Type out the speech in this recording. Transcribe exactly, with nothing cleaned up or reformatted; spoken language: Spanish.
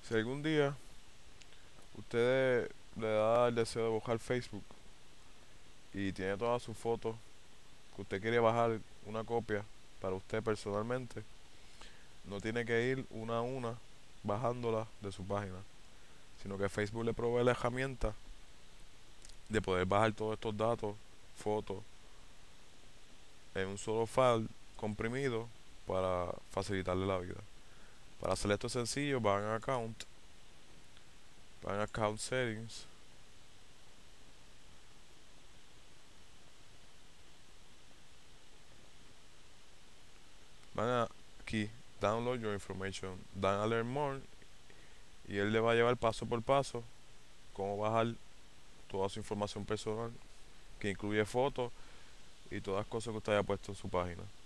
Si algún día usted le da el deseo de bajar Facebook y tiene todas sus fotos que usted quiere bajar una copia para usted personalmente, no tiene que ir una a una bajándolas de su página, sino que Facebook le provee la herramienta de poder bajar todos estos datos, fotos, en un solo file comprimido para facilitarle la vida. Para hacer esto sencillo, van a Account, van a Account Settings, van a aquí, Download Your Information, dan a Learn More y él le va a llevar paso por paso cómo bajar toda su información personal, que incluye fotos y todas las cosas que usted haya puesto en su página.